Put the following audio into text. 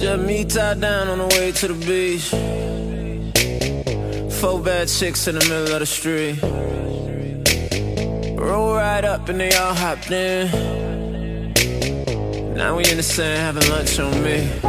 Left me tied down on the way to the beach. 4 bad chicks in the middle of the street. Roll right up and they all hopped in. Now we in the sand having lunch on me.